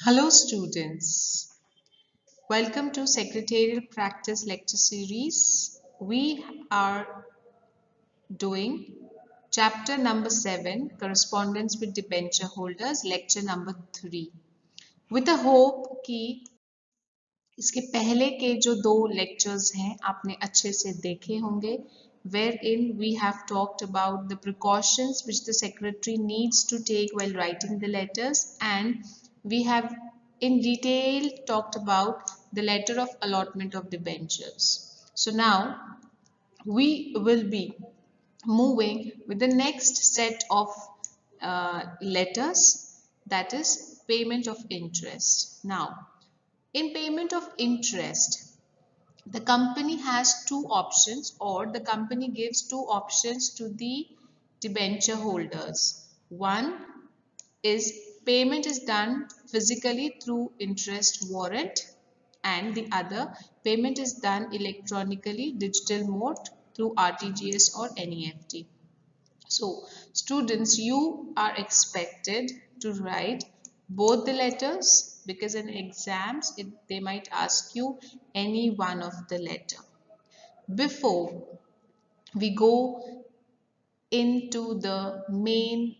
Hello students, welcome to Secretarial Practice Lecture Series. We are doing chapter number 7, Correspondence with Debenture Holders, lecture number 3. With the hope कि इसके पहले के जो 2 lectures हैं आपने अच्छे से देखे होंगे wherein we have talked about the precautions which the secretary needs to take while writing the letters, and we have in detail talked about the letter of allotment of debentures. So now we will be moving with the next set of letters, that is payment of interest. Now in payment of interest, the company has two options, or the company gives two options to the debenture holders. One is payment is done physically through interest warrant, and the other payment is done electronically digital mode through RTGS or NEFT. So students, you are expected to write both the letters, because in exams they might ask you any one of the letter. Before we go into the main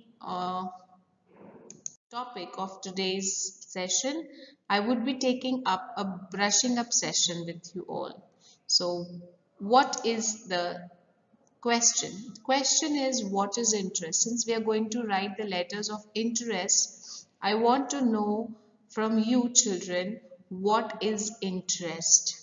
topic of today's session, I would be taking up a brushing up session with you all. So what is the question? The question is, what is interest? Since we are going to write the letters of interest, I want to know from you children, what is interest?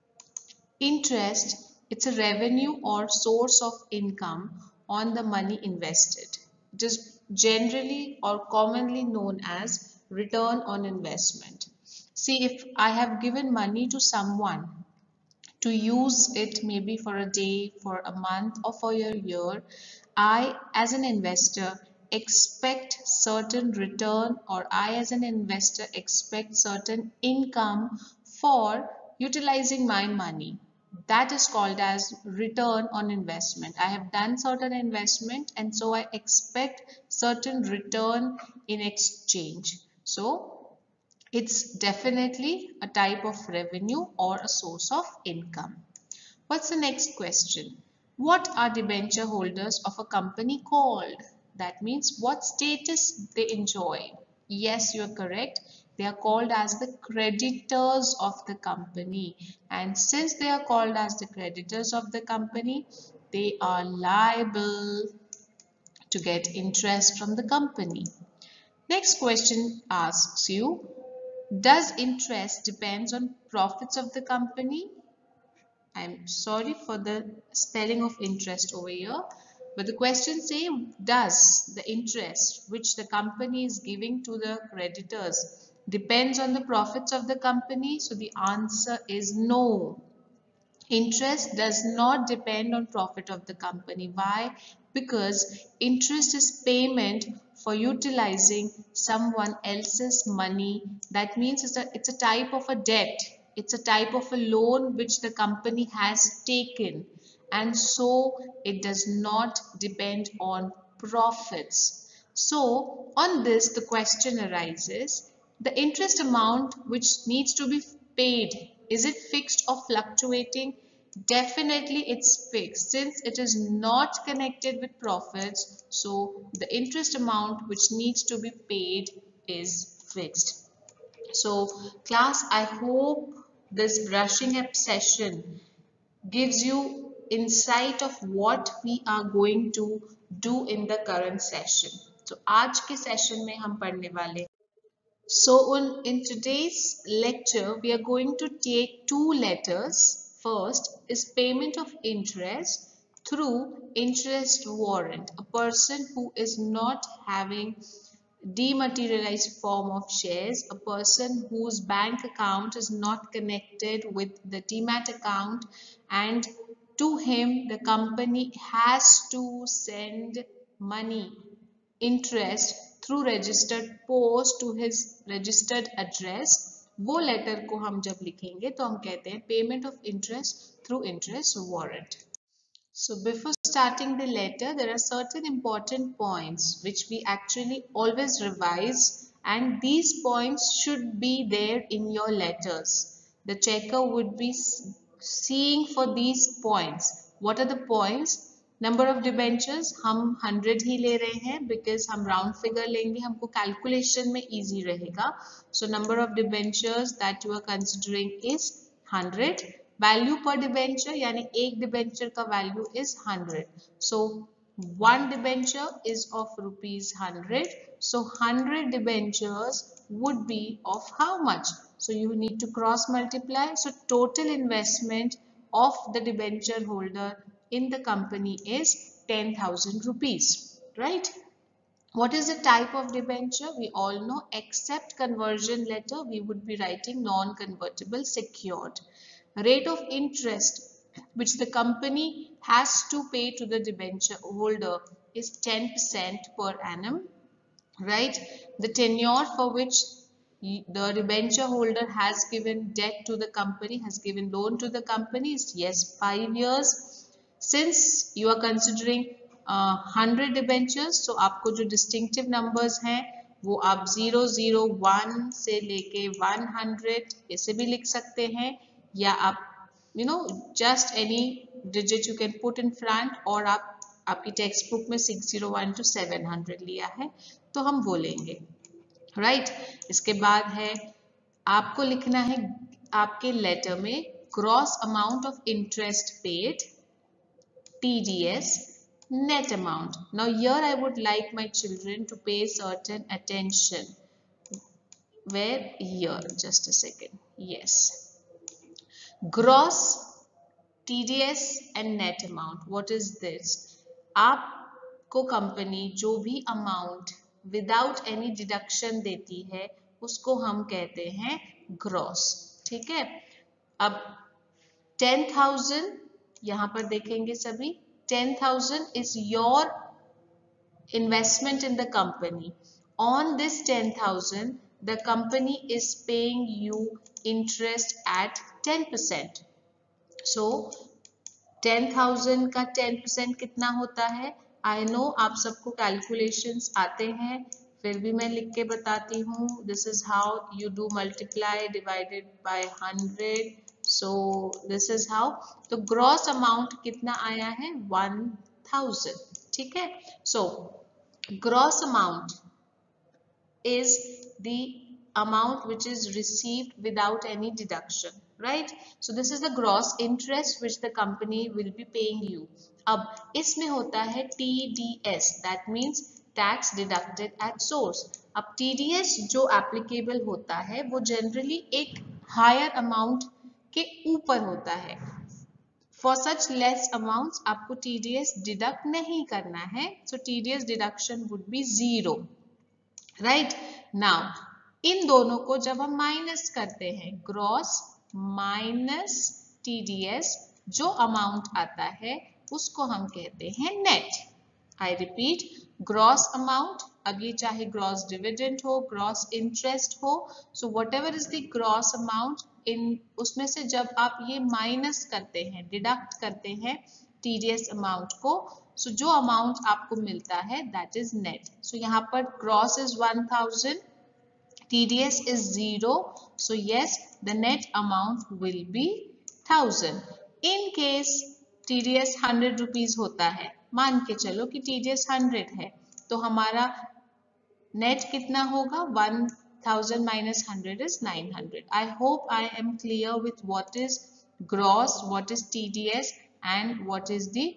Interest, it's a revenue or source of income on the money invested. It is generally or commonly known as return on investment. See, if I have given money to someone to use it maybe for a day, for a month, or for a year, I as an investor expect certain return, or I as an investor expect certain income for utilizing my money. That is called as return on investment. I have done certain investment, and so I expect certain return in exchange. So it's definitely a type of revenue or a source of income. What's the next question? What are debenture holders of a company called? That means what status they enjoy. Yes, you are correct. They are called as the creditors of the company. And since they are called as the creditors of the company, they are liable to get interest from the company. Next question asks you, does interest depends on profits of the company? I'm sorry for the spelling of interest over here, but the question say, does the interest which the company is giving to the creditors depends on the profits of the company? So the answer is no. Interest does not depend on profit of the company. Why? Because interest is payment for utilizing someone else's money. That means it's a type of a debt. It's a type of a loan which the company has taken, and so it does not depend on profits. So on this the question arises, the interest amount which needs to be paid, is it fixed or fluctuating? Definitely it's fixed, since it is not connected with profits, so the interest amount which needs to be paid is fixed. So class, I hope this brushing up session gives you insight of what we are going to do in the current session. So आज के session में हम पढ़ने वाले, so in today's lecture, we are going to take two letters. First is payment of interest through interest warrant. A person who is not having dematerialized form of shares, a person whose bank account is not connected with the demat account, and to him the company has to send money, interest, through registered post to his registered address. वो letter को हम जब लिखेंगे तो हम कहते हैं payment of interest through interest warrant. So before starting the letter, there are certain important points which we actually always revise and these points should be there in your letters. The checker would be seeing for these points. What are the points? Number of debentures हम 100 ही ले रहे हैं because हम round figure लेंगे, हमको calculation में easy रहेगा. So number of debentures that you are considering is 100. Value per debenture यानी एक डिबेंचर का value is 100. So one debenture is of rupees 100. So 100 debentures would be of how much? So you need to cross multiply. So total investment of the debenture holder in the company is 10,000 rupees, right? What is the type of debenture? We all know, except conversion letter, we would be writing non-convertible secured. Rate of interest which the company has to pay to the debenture holder is 10% per annum, right? The tenure for which the debenture holder has given debt to the company, has given loan to the company is, yes, 5 years. Since you are considering 100 debentures, so आपको जो distinctive numbers हैं वो आप 001 से लेके 100 ऐसे भी लिख सकते हैं, या आप just any digit you can put in front, और आपकी टेक्स्ट बुक में 601 to 700 लिया है तो हम वो लेंगे, राइट? इसके बाद है आपको लिखना है आपके लेटर में gross amount of interest paid, TDS, net amount. Now here I would like my children to pay certain attention. Where? Here, just a second. Yes. Gross, TDS and net amount. What is this? आपको company जो भी amount without any deduction देती है उसको हम कहते हैं gross, ठीक है? अब 10,000 यहाँ पर देखेंगे सभी, 10,000 is your investment in the company. On this 10,000, the company is paying you interest at 10%. So 10,000 का 10% कितना होता है? I know आप सबको calculations आते हैं, फिर भी मैं लिख के बताती हूँ. This is how you do multiply divided by 100. So this is how. तो gross amount कितना आया है? 1,000, ठीक है? So gross amount is the amount which is received without any deduction, right? So this is the gross interest which the company will be paying you. अब इसमें होता है TDS, that means tax deducted at source. अब TDS जो applicable होता है वो generally एक higher amount के ऊपर होता है. For such less amounts आपको TDS deduct नहीं करना है. So TDS deduction would be 0, right? Now इन दोनों को जब हम माइनस करते हैं, ग्रॉस माइनस TDS, जो अमाउंट आता है उसको हम कहते हैं net. I repeat, gross amount, अब ये चाहे ग्रॉस डिविडेंड हो, ग्रॉस इंटरेस्ट हो, so whatever is the gross amount, in उसमें से जब आप ये माइनस करते हैं, डिडक्ट करते हैं TDS अमाउंट को, सो जो अमाउंट आपको मिलता है दैट इज नेट. सो यहाँ पर gross is 1,000, TDS is 0, so yes, the net amount will be 1,000. In case TDS 100 rupees होता है, मान के चलो कि TDS 100 है, तो हमारा नेट कितना होगा? 1,000 minus 100 is 900. I hope I am clear with what is gross, what is TDS and what is the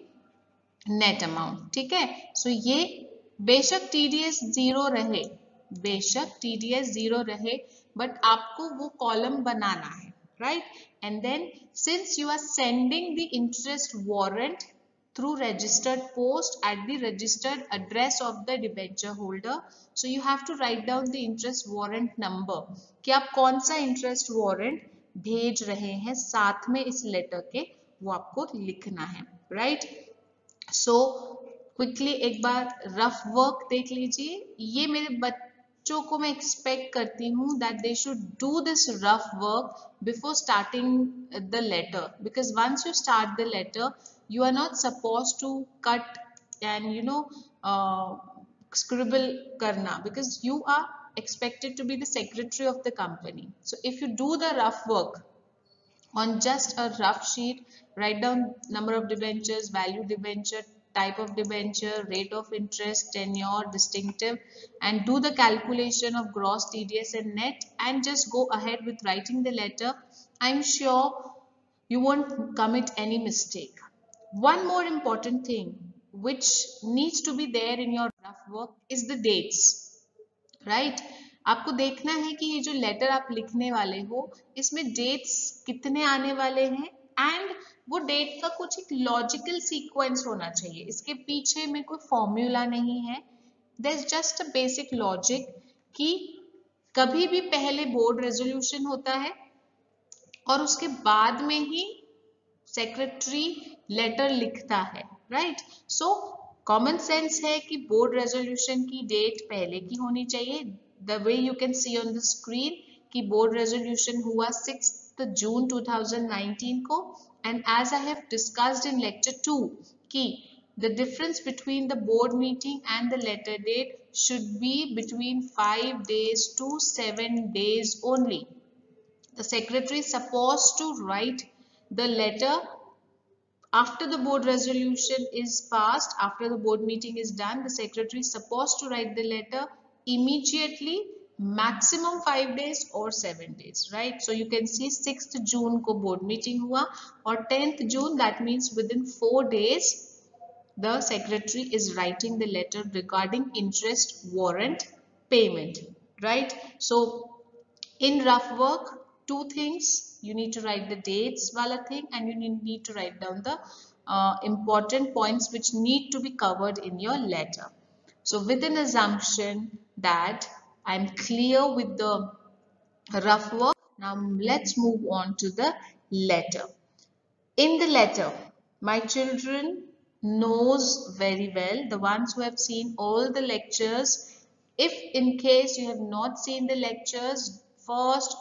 net amount, ठीक है? So ये बेशक TDS 0 रहे, बेशक TDS 0 रहे, बट आपको वो कॉलम बनाना है, right? And then since you are sending the interest warrant through registered post at the registered address of the debenture holder, so you have to write down the interest warrant number, कि आप कौन सा interest warrant भेज रहे हैं साथ में इस लेटर के, वो आपको लिखना है, राइट? सो क्विकली एक बार रफ वर्क देख लीजिए. ये मेरे बच्चों को मैं एक्सपेक्ट करती हूँ that they should do this rough work before starting the letter, because once you start the letter you are not supposed to cut and scribble karna, because you are expected to be the secretary of the company. So if you do the rough work on just a rough sheet, write down number of debentures, value debenture, type of debenture, rate of interest, tenure, distinctive, and do the calculation of gross TDS and net, and just go ahead with writing the letter. I'm sure you won't commit any mistake. One more important thing which needs to be there in your rough work is the dates. Right आपको देखना है कि ये जो letter आप लिखने वाले हो इसमें डेट्स कितने आने वाले हैं, एंड वो डेट का कुछ एक लॉजिकल सीक्वेंस होना चाहिए. इसके पीछे में कोई फॉर्मूला नहीं है, there is just a basic logic कि कभी भी पहले बोर्ड रेजोल्यूशन होता है और उसके बाद में ही सेक्रेटरी लेटर लिखता है. राइट, सो कॉमन सेंस है कि बोर्ड रेजोल्यूशन की डेट पहले की होनी चाहिए. The way you can see on the screen कि बोर्ड रेजोल्यूशन हुआ 6 जून 2019 को, and as I have discussed in lecture 2 कि the difference between the board meeting and the letter date should be between 5 days to 7 days only. The secretary is supposed to write the letter after the board resolution is passed, after the board meeting is done. The secretary is supposed to write the letter immediately, maximum 5 days or 7 days, right? So you can see 6th June को board meeting हुआ और 10th June, that means within 4 days the secretary is writing the letter regarding interest warrant payment, right? So in rough work, two things: you need to write the dates wala thing, and you need to write down the important points which need to be covered in your letter. So with an assumption that I'm clear with the rough work, now let's move on to the letter. In the letter, my children knows very well, the ones who have seen all the lectures. If in case you have not seen the lectures, first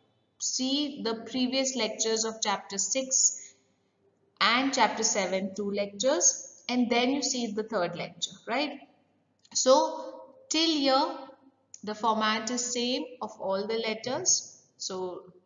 see the previous lectures of chapter 6 and chapter 7, 2 lectures, and then you see the third lecture, right? So till here the format is same of all the letters. So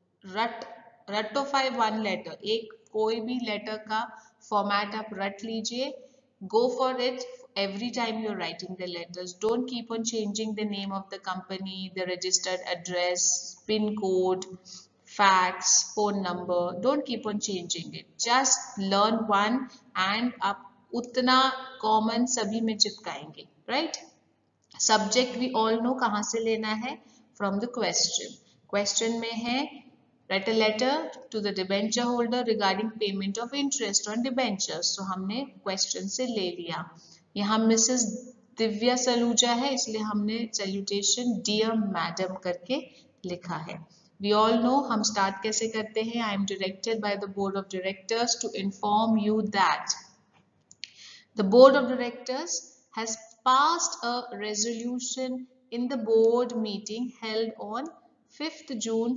रटोफाई one letter, एक कोई भी letter का format आप रट लीजिए. Go for it every time you're writing the letters. Don't keep on changing the name of the company, the registered address, PIN code, fax, phone number. Don't keep on changing it. Just learn one and आप उतना common सभी में चिपकाएंगे, right? Subject we all know कहाँ से लेना है, from the question. Question में है write a letter to the debenture holder regarding payment of interest on debentures. So हमने question से ले लिया. यहाँ Mrs. दिव्या सलूजा है, इसलिए हमने salutation dear madam करके लिखा है. We all know हम start कैसे करते हैं. I am directed by the board of directors to inform you that the board of directors has passed a resolution in the board meeting held on 5th June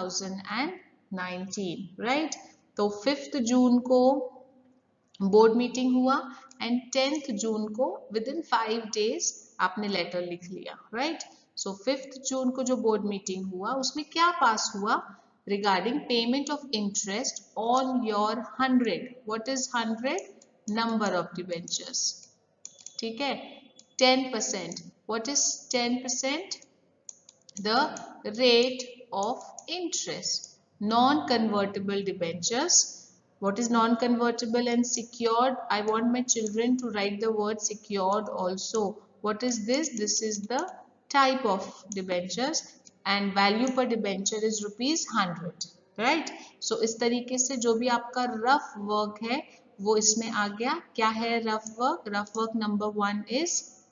2019, right? तो 5th June को board meeting हुआ and 10th June को within 5 days आपने letter लिख लिया, right? So 5th June को जो board meeting हुआ उसमें क्या पास हुआ? Regarding payment of interest on your 100. What is 100? Number of debentures. ठीक है? 10%. What is 10%? The rate of interest. Non-convertible debentures. What is non-convertible and secured? I want my children to write the word secured also. What is this? This is the type of debentures, and value per debenture is ₹100, right? So इस तरीके से जो भी आपका rough work है वो इसमें आ गया. क्या है rough work? Rough work number 1 is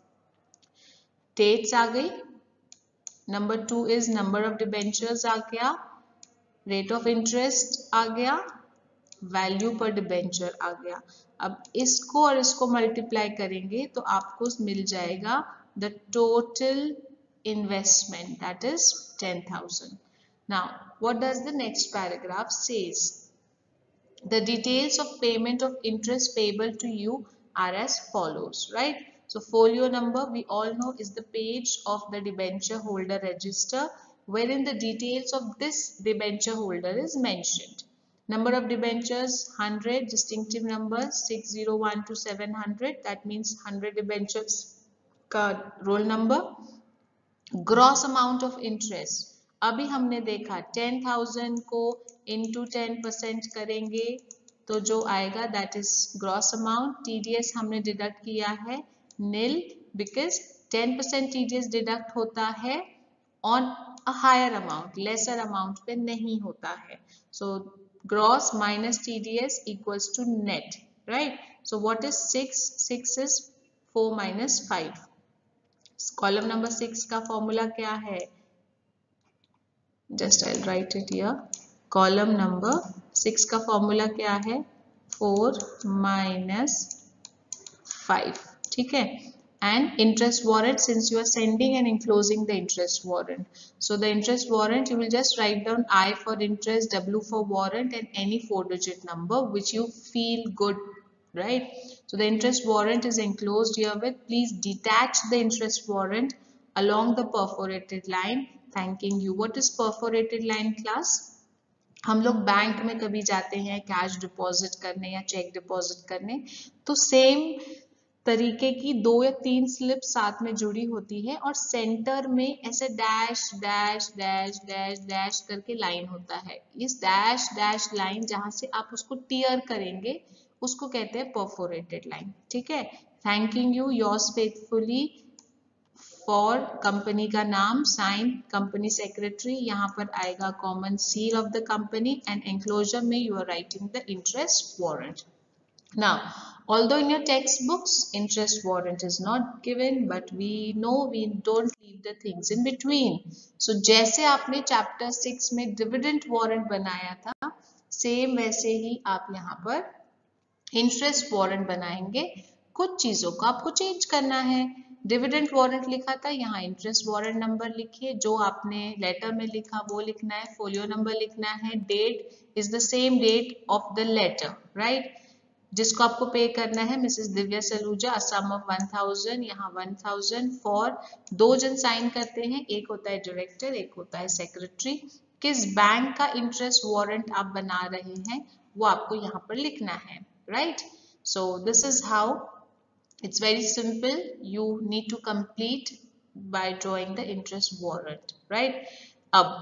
dates आ गई. Number 2 is number of debentures आ गया. Rate of interest आ गया. वैल्यू पर डिबेंचर आ गया. अब इसको और इसको मल्टीप्लाई करेंगे तो आपको मिल जाएगा the total investment, that is 10,000. Now what does the next paragraph says? The details of payment of interest payable to you are as follows, right? So folio number, we all know, is the page of the debenture holder register wherein the details of this debenture holder is mentioned. Number of debentures 100, distinctive numbers 601 to 700, that means 100 debentures का roll number. Gross amount of interest, अभी हमने देखा 10,000 को into 10% करेंगे तो जो आएगा that is gross amount. TDS हमने डिडक्ट किया है नील, बिकॉज 10% टीडीएस डिडक्ट होता है on a higher amount, lesser amount पे नहीं होता है. So gross minus TDS equals to net, right. So what is 6 is 4 minus 5. Column number 6 का फॉर्मूला क्या है? Just I write it here. Column number 6 का फॉर्मूला क्या है? 4 minus 5. ठीक है. And interest warrant, since you are sending and enclosing the interest warrant, so the interest warrant you will just write down I for interest, W for warrant, and any 4-digit number which you feel good, right? So the interest warrant is enclosed herewith. Please detach the interest warrant along the perforated line. Thanking you. What is perforated line, class? हम लोग bank में कभी जाते हैं cash deposit करने या check deposit करने, तो सेम तरीके की 2 या 3 स्लिप साथ में जुड़ी होती है और सेंटर में ऐसे dash dash dash dash dash करके लाइन होता है. इस डैश डैश लाइन जहां से आप उसको टीयर करेंगे उसको कहते हैं परफोरेटेड लाइन. ठीक है. Thanking you, yours faithfully for company का नाम, साइन कंपनी सेक्रेटरी, यहाँ पर आएगा common seal of the company and enclosure में you are writing the interest warrant. Now, although in your textbooks interest warrant is not given, but we know we don't leave the things in between. So जैसे आपने chapter 6 में dividend warrant बनाया था, same वैसे ही आप यहाँ पर interest warrant बनाएंगे. कुछ चीजों को आपको चेंज करना है. डिविडेंड वारंट लिखा था, यहाँ इंटरेस्ट वारंट नंबर लिखिए. जो आपने लेटर में लिखा वो लिखना है. फोलियो नंबर लिखना है. Date is the same date of the letter, right. जिसको आपको पे करना है Mrs Divya Saluja, a sum of 1000, यहाँ 1000 फॉर 2 जन साइन करते हैं, एक होता है डायरेक्टर, एक होता है सेक्रेटरी. किस बैंक का इंटरेस्ट वारंट आप बना रहे हैं वो आपको यहाँ पर लिखना है, right. So this is how, it's very simple, you need to complete by drawing the interest warrant, right. अब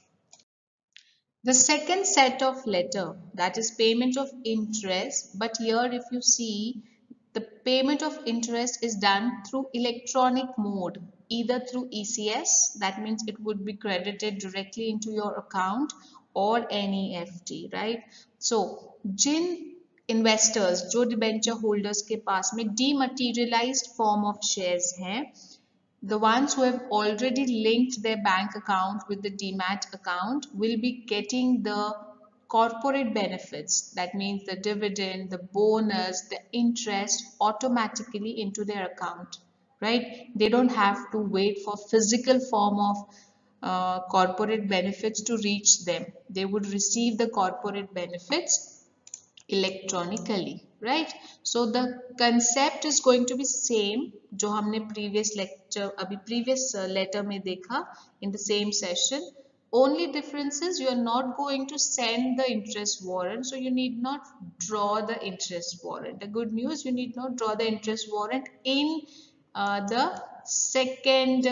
the second set of letter, that is payment of interest, but here if you see the payment of interest is done through electronic mode, either through ECS, that means it would be credited directly into your account, or NEFT, right. So जिन investors जो debenture holders के पास में dematerialized form of shares हैं, the ones who have already linked their bank account with the demat account will be getting the corporate benefits. That means the dividend, the bonus, the interest automatically into their account, right. They don't have to wait for physical form of corporate benefits to reach them. They would receive the corporate benefits electronically, right. So the concept is going to be same जो हमने previous lecture अभी previous letter में देखा in the same session. Only difference is you are not going to send the interest warrant, so you need not draw the interest warrant. The good news, you need not draw the interest warrant in the second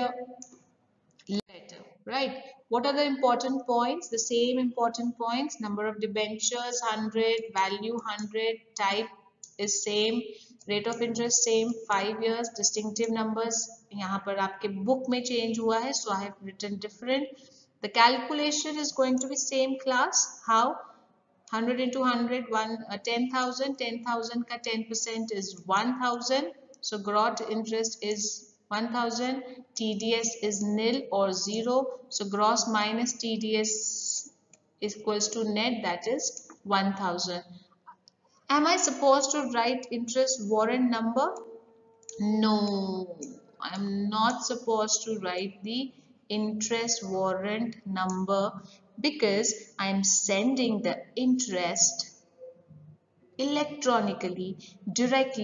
letter, right. What are the important points? The same important points. Number of debentures 100, value 100, type is same, rate of interest same, 5 years. Distinctive numbers यहाँ पर आपके book में change हुआ है, so I have written different. The calculation is going to be same class. How? 100 into 100, 10,000. 10,000 का 10% is 1,000. So gross interest is 1,000. TDS is nil or 0. So gross minus TDS is equals to net, that is 1,000. Am I supposed to write interest warrant number? No, I am not supposed to write the interest warrant number because I am sending the interest electronically directly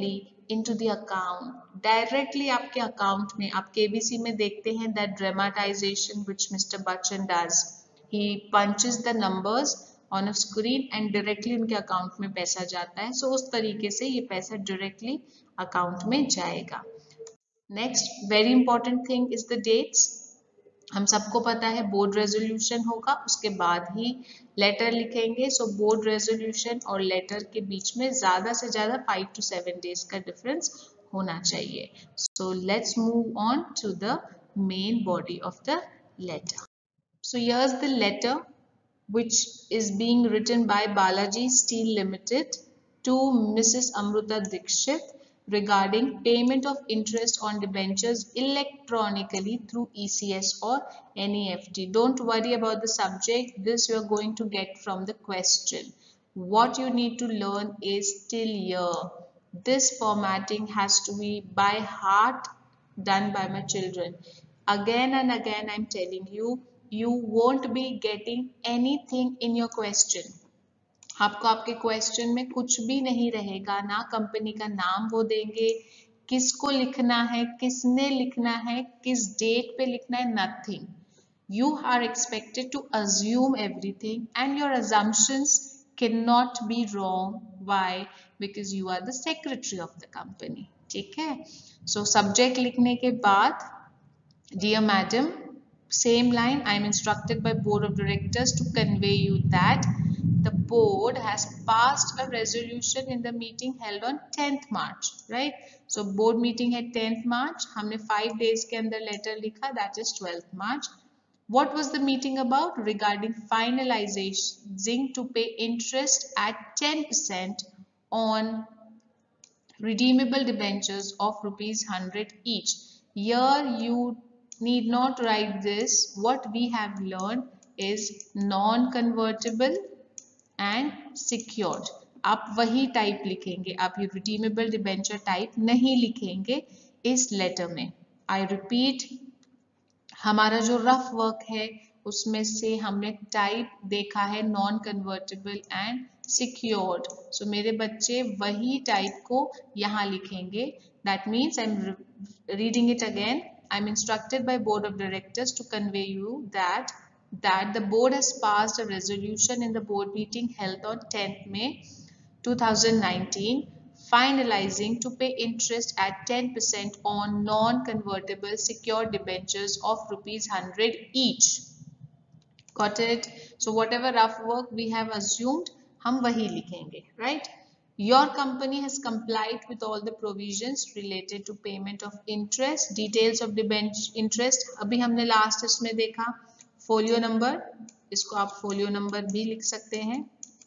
into the account, directly आपके account में, आप KBC में देखते हैं that dramatization which Mr. Bachchan does. He punches the numbers on a screen and directly उनके account में पैसा जाता है. So उस तरीके से ये पैसा directly account में जाएगा. Next, very important thing is the dates. हम सबको पता है बोर्ड रेजोल्यूशन होगा, उसके बाद ही लेटर लिखेंगे. सो बोर्ड रेजोल्यूशन और लेटर के बीच में ज़्यादा से ज़्यादा 5 to 7 डेज का डिफरेंस होना चाहिए. So let's move on to the main body of the letter. So here's the letter which is being written by Balaji Steel Limited to Mrs. Amruta Dikshit regarding payment of interest on debentures electronically through ECS or NEFT. Don't worry about the subject. This you are going to get from the question. What you need to learn is till here. This formatting has to be by heart done by my children. Again and again I'm telling you, you won't be getting anything in your question. आपको आपके question में कुछ भी नहीं रहेगा, ना company का नाम वो देंगे, किसको लिखना है, किसने लिखना है, किस डेट पे लिखना है, nothing. You are expected to assume everything and your assumptions cannot be wrong. Why? Because you are the secretary of the company. ठीक है? So subject लिखने के बाद, dear madam, same line, I am instructed by board of directors to convey you that the board has passed a resolution in the meeting held on 10th March, right? So board meeting है 10th March, हमने 5 days के अंदर letter लिखा, that is 12th March. What was the meeting about? Regarding finalizing to pay interest at 10% on redeemable debentures of rupees 100 each. Here you need not write this. What we have learned is non-convertible and secured. आप वही type लिखेंगे, आप ये redeemable debenture type नहीं लिखेंगे इस letter में. I repeat, हमारा जो रफ वर्क है उसमें से हमने टाइप देखा है non convertible and secured. So मेरे बच्चे वही टाइप को यहाँ लिखेंगे. That means I am reading it again. I am instructed by board of directors to convey you that the board has passed a resolution in the board meeting held on 10th May 2019 finalizing to pay interest at 10% on non-convertible secured debentures of rupees 100 each. Got it? So whatever rough work we have assumed, हम वही लिखेंगे, right? Your company has complied with all the provisions related to payment of interest. Details of debenture interest अभी हमने last इसमें देखा. Folio number, इसको आप folio number भी लिख सकते हैं.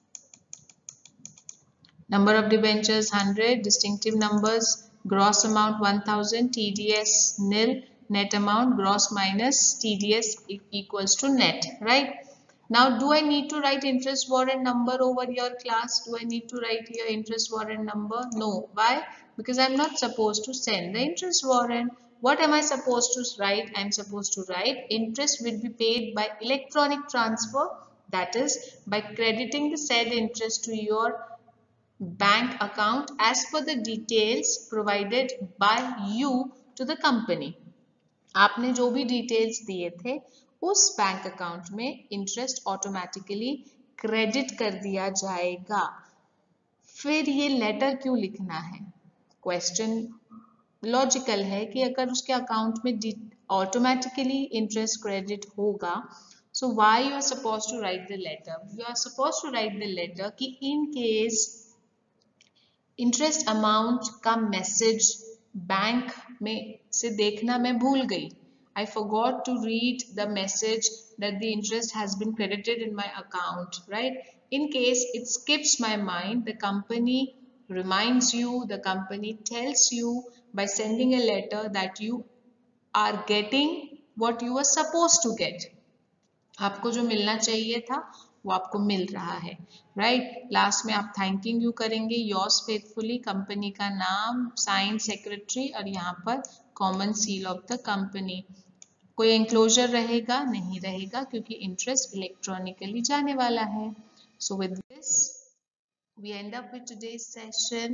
Number of debentures 100, distinctive numbers, gross amount 1000, TDS nil, net amount gross minus TDS equals to net, right? Now do I need to write interest warrant number over your class? Do I need to write here interest warrant number? No. Why? Because I'm not supposed to send the interest warrant. What am I supposed to write? I'm supposed to write interest will be paid by electronic transfer, that is by crediting the said interest to your bank account as per the details provided by you to the company. आपने जो भी details दिए थे उस bank account में interest automatically credit कर दिया जाएगा. फिर ये लेटर क्यों लिखना है? क्वेश्चन लॉजिकल है कि अगर उसके अकाउंट में ऑटोमेटिकली इंटरेस्ट क्रेडिट होगा, so why you are supposed to write the letter? You are supposed to write the letter कि in case इंटरेस्ट अमाउंट का मैसेज बैंक में से देखना मैं भूल गई. I forgot to read the message that the interest has been credited in my account, right? In case it skips my mind, the company reminds you, the company tells you by sending a letter that you are getting what you were supposed to get. आपको जो मिलना चाहिए था वो आपको मिल रहा है, right? Last में आप थैंकिंग यू करेंगे, योर्स फेथफुली, कंपनी का नाम, साइन सेक्रेटरी और यहाँ पर common seal of the company. कोई एंक्लोजर रहेगा? नहीं रहेगा, क्योंकि इंटरेस्ट इलेक्ट्रॉनिकली जाने वाला है. So with this we end up with today's session.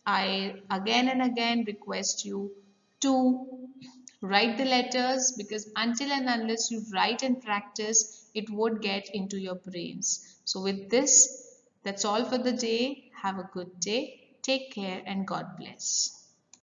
I again and again request you to write the letters, because until and unless you write and practice, it would get into your brains. So with this, that's all for the day. Have a good day. Take care and God bless.